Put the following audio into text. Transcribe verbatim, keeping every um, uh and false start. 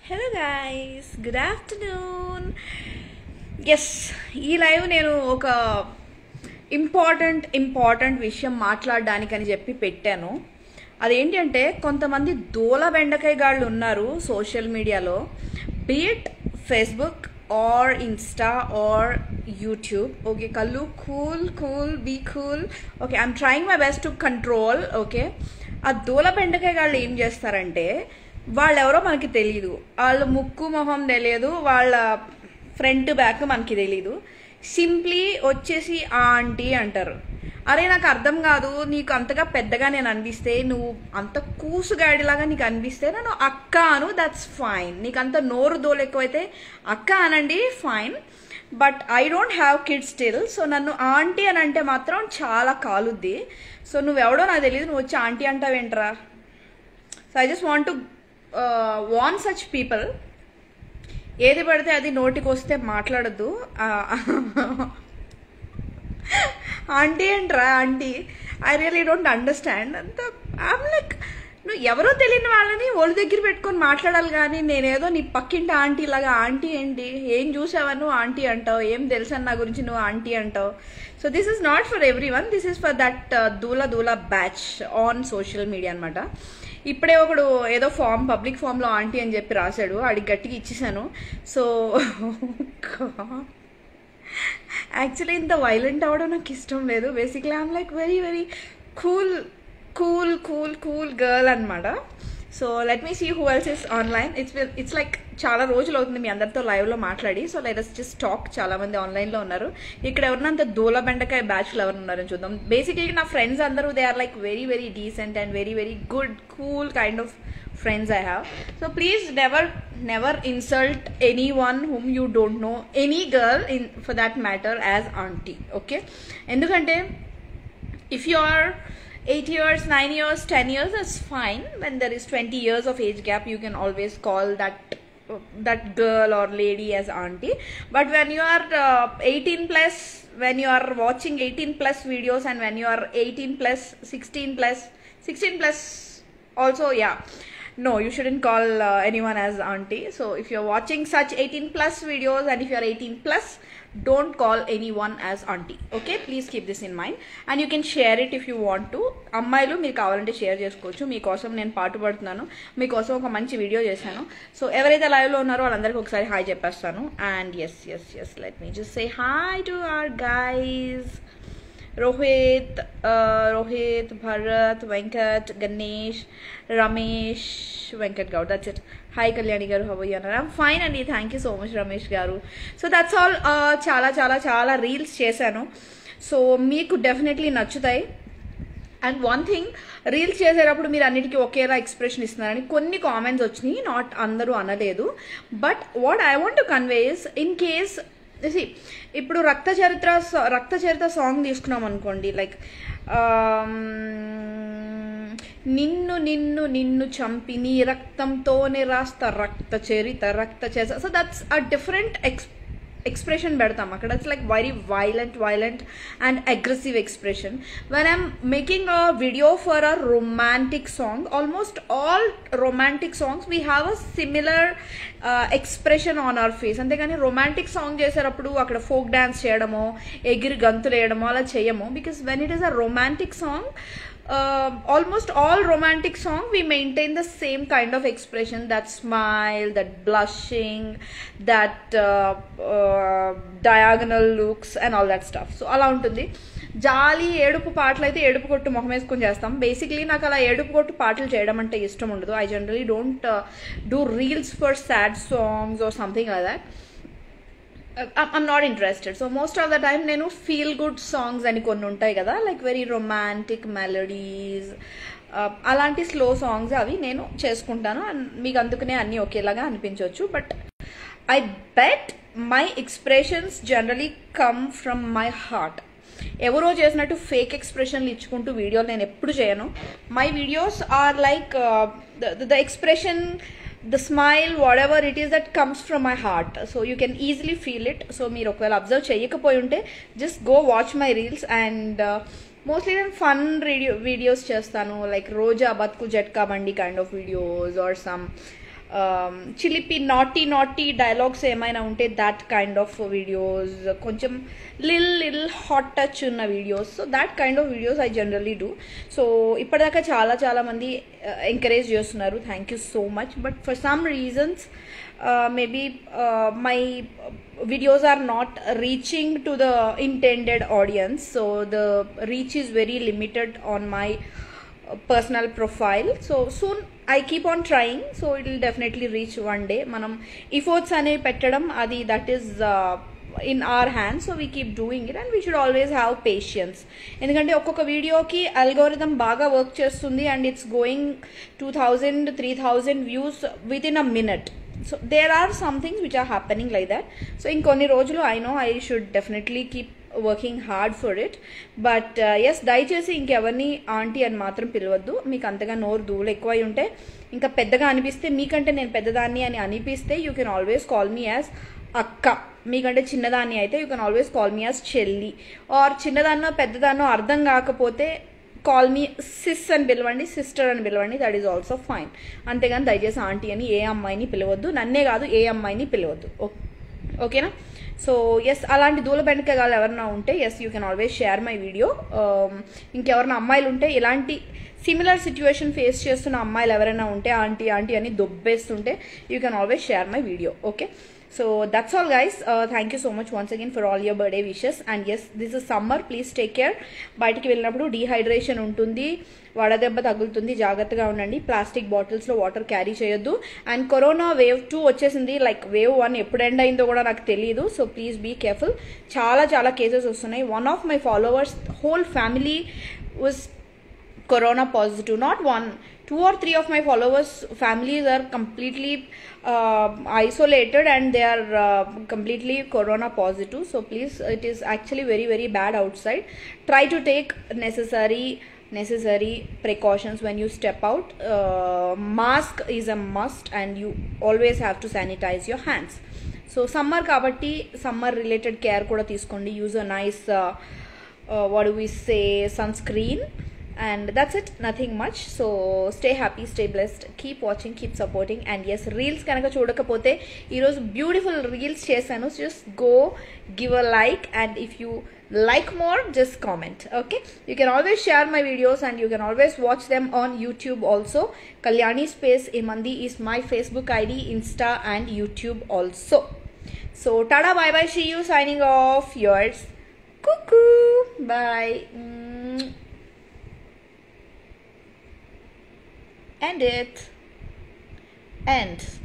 Hello guys, good afternoon. Yes, ఈ live నేను ఒక ఇంపార్టెంట్ ఇంపార్టెంట్ విషయం మాట్లాడడానికని చెప్పి పెట్టాను. అదేంటి అంటే, కొంతమంది దూల బెండకాయ గాళ్ళు ఉన్నారు సోషల్ మీడియాలో, be it Facebook or Insta or YouTube. Okay, కళ్ళు cool cool be cool. Okay, I'm trying my best to control. Okay, ఆ దూల బెండకాయ గాళ్ళు ఏం చేస్తారంటే, వాళ్ళెవరో మనకి తెలియదు, వాళ్ళ ముక్కు మొహం తెలియదు, వాళ్ళ ఫ్రంట్ బ్యాక్ మనకి తెలీదు, సింప్లీ వచ్చేసి ఆంటీ అంటారు. అరే నాకు అర్థం కాదు, నీకు అంతగా పెద్దగా నేను అనిపిస్తే, నువ్వు అంత కూసుగాడిలాగా నీకు అనిపిస్తే నన్ను అక్క అను, దట్స్ ఫైన్. నీకు అంత నోరు దోలు ఎక్కువైతే అక్క అనండి, fine. But I don't have kids still, so నన్ను ఆంటీ అని అంటే మాత్రం చాలా కాలుద్ది. సో నువ్వెవడో నాకు తెలియదు, నువ్వు వచ్చి ఆంటీ అంటావేంట్రా? So I just want to warn such people, ఏది పడితే అది నోటికి వస్తే మాట్లాడద్దు. ఆంటీ అంటరా aunty, I really don't understand. అంత ఐమ్ లైక్, నువ్వు ఎవరో తెలియని వాళ్ళని ఒళ్ళు దగ్గర పెట్టుకొని మాట్లాడాలి కానీ, నేనేదో నీ పక్కింటి ఆంటీ లాగా ఆంటీ ఏంటి, ఏం చూసావా నువ్వు ఆంటీ అంటావు, ఏం తెలుసని నా గురించి నువ్వు ఆంటీ అంటావు. So this is not for everyone, this is for that దూల దూల బ్యాచ్ ఆన్ సోషల్ మీడియా అనమాట. ఇప్పుడే ఒకడు ఏదో ఫామ్ పబ్లిక్ ఫామ్లో ఆంటీ అని చెప్పి రాశాడు, ఆడికి గట్టిగా ఇచ్చేసాను. సో యాక్చువల్లీ ఇంత వైలెంట్ అవ్వడం నాకు ఇష్టం లేదు. Basically I'm like very very cool cool cool cool girl అనమాట. So let me see who else is online. It's it's like చాలా రోజులు అవుతుంది మీ అందరితో లైవ్లో మాట్లాడి. So let us just talk. చాలా మంది ఆన్లైన్లో ఉన్నారు. ఇక్కడ ఎవరినంత దూల బెండకాయ బ్యాచ్లు ఎవరు ఉన్నారని చూద్దాం. బేసిక్లీ నా ఫ్రెండ్స్ అందరూ they are like very very decent and very very good cool kind of friends I have. So please never never insult anyone whom you don't know, any girl in for that matter, as auntie. Okay, endukante if you are eight years, nine years, ten years, that's fine. When there is twenty years of age gap, you can always call that that girl or lady as auntie. But when you are uh, eighteen plus, when you are watching eighteen plus videos, and when you are eighteen plus, sixteen plus, sixteen plus also, yeah, no, you shouldn't call uh, anyone as auntie. So if you're watching such eighteen plus videos, and if you're eighteen plus, don't call anyone as auntie. Okay, please keep this in mind, and you can share it if you want to. అమ్మాయిలు మీరు కావాలంటే share చేసుకోవచ్చు. మీకోసం నేను పాటు పడుతున్నాను, మీకోసం ఒక మంచి వీడియో చేశాను. సో ఎవరైతే లైవ్లో ఉన్నారో వాళ్ళందరికీ ఒకసారి హాయ్ చెప్పేస్తాను. And yes yes yes let me just say hi to our guys. Rohit Rohit Bharat Venkat Ganesh Ramesh Venkat Goud, that's it. Hi Kalyani garu, how are you? I'm fine అండి, thank you so much Ramesh garu. So that's all. చాలా చాలా చాలా రీల్స్ చేశాను, సో మీకు డెఫినెట్లీ నచ్చుతాయి. And one thing, reels చేసేటప్పుడు మీరు అన్నిటికీ ఒకేలా ఎక్స్ప్రెషన్ ఇస్తున్నారని కొన్ని కామెంట్స్ వచ్చినాయి. నాట్ అందరూ అనలేదు, but what I want to convey is, in case ఇప్పుడు రక్త చరిత్ర రక్త చరిత్ర సాంగ్ తీసుకున్నాం అనుకోండి, లైక్ నిన్ను నిన్ను నిన్ను చంపి నీ రక్తంతోనే రాస్తా Rakta Charitra Rakta Charitra. So that's a different ex expression పెడతాం అక్కడ. It's like very violent violent and aggressive expression. When I'm making a video for a romantic song, almost all romantic songs we have a similar expression on our face. అంతేగాని romantic song చేసేటప్పుడు అక్కడ folk dance చేయడమో ఎగిరి గంతులు వేయడమో అలా చేయము. Because when it is a romantic song, Uh, almost all romantic song we maintain the same kind of expression, that smile, that blushing, that uh, uh, diagonal looks and all that stuff. So ala untundi. జాలి ఏడుపు పాటలు అయితే ఏడుపు కొట్టు మొహం వేసుకొని చేస్తాం. Basically నాకు అలా ఏడుపు కొట్టు పాటలు చేయడం అంటే ఇష్టం ఉండదు. I generally don't do reels for sad songs or something like that. I'm not interested. So most of the time నేను ఫీల్ గుడ్ సాంగ్స్ అని కొన్ని ఉంటాయి కదా, లైక్ వెరీ రొమాంటిక్ మెలడీస్, అలాంటి స్లో సాంగ్స్ అవి నేను చేసుకుంటాను. మీకు అందుకనే అన్నీ ఒకేలాగా అనిపించవచ్చు. But I bet my expressions generally come from my heart. ఎవరో చేసినట్టు ఫేక్ ఎక్స్ప్రెషన్లు ఇచ్చుకుంటూ వీడియోలు నేను ఎప్పుడు చేయను. My videos are like the expression, the smile, whatever it is, that comes from my heart, so you can easily feel it. So మీరు ఒకవేళ అబ్జర్వ్ చేయకపోయి ఉంటే just go watch my reels. and uh, mostly నేను fun video videos చేస్తాను, like Roja Bathuku Jatka Bandi kind of videos, or some చిలిపి naughty naughty dialogues ఏమైనా ఉంటే that kind of videos, కొంచెం lil lil hot touch ఉన్న videos, so that kind of videos I generally do. So ఇప్పటిదాకా చాలా చాలా మంది ఎంకరేజ్ చేస్తున్నారు, thank you so much. But for some reasons maybe my videos are not reaching to the intended audience, so the reach is very limited on my uh, personal profile. So soon I keep on trying, so it will definitely reach one day. Manam efforts ane pettadam adi, that is uh, in our hands, so we keep doing it and we should always have patience. ఎందుకంటే ఒక్కొక్క వీడియోకి algorithm బాగా work చేస్తుంది and it's going two thousand three thousand views within a minute. So there are some things which are happening like that. So in konni rojulu I know I should definitely keep working hard for it. But uh, yes, దయచేసి ఇంకెవరిని aunty అని మాత్రం పిలవద్దు. మీకు అంతగా నోరు దూలు ఎక్కువై ఉంటే, ఇంకా పెద్దగా అనిపిస్తే, మీకంటే నేను పెద్దదాన్ని అని అనిపిస్తే you can always call me as అక్క. మీకంటే చిన్నదాన్ని అయితే you can always call me as చెల్లి. ఆర్ చిన్నదాన్నో పెద్దదాన్నో అర్థం కాకపోతే కాల్ మీ సిస్ అని పిలవండి, సిస్టర్ అని పిలవండి, దట్ ఈస్ ఆల్సో ఫైన్. అంతేగాని దయచేసి ఆంటీ అని ఏ అమ్మాయిని పిలవద్దు, నన్నే కాదు ఏ అమ్మాయిని పిలవద్దు. ఓకేనా? సో ఎస్, అలాంటి దూల బెండకాయలు ఎవరైనా ఉంటే yes you can always share my video. ఇంకెవరైనా అమ్మాయిలు ఉంటే, ఇలాంటి సిమిలర్ సిచ్యువేషన్ ఫేస్ చేస్తున్న అమ్మాయిలు ఎవరైనా ఉంటే ఆంటీ ఆంటీ అని దొబ్బేస్తుంటే you can always share my video. Okay, so that's all guys. uh, thank you so much once again for all your birthday wishes. And yes, this is summer, please take care. బయటికి వెళ్ళినప్పుడు dehydration ఉంటుంది, వడదెబ్బ తగులుతుంది, జాగ్రత్తగా ఉండండి. Plastic బాటిల్స్లో water carry చేయొద్దు. And corona wave two వచ్చేసింది, లైక్ వేవ్ వన్ ఎప్పుడు ఎండ్ అయిందో కూడా నాకు తెలియదు. So please be careful. చాలా చాలా కేసెస్ వస్తున్నాయి. One of my followers whole family was corona positive, not one, two or three of my followers families are completely uh, isolated and they are uh, completely corona positive. So please, it is actually very very bad outside. Try to take necessary necessary precautions when you step out. Uh, mask is a must and you always have to sanitize your hands. So summer kabatti summer related care kuda teeskondi. Use a nice uh, uh, what do we say, sunscreen. And that's it, nothing much. So stay happy, stay blessed, keep watching, keep supporting. And yes, reels kanaka chodakapothe ee roju beautiful reels chesanu, just go give a like, and if you like more just comment. Okay, you can always share my videos and you can always watch them on YouTube also. Kalyani Space Imandi is my Facebook I D, Insta and YouTube also. So tada, bye bye, see you, signing off, yours Cuckoo, bye. mm. End it. End.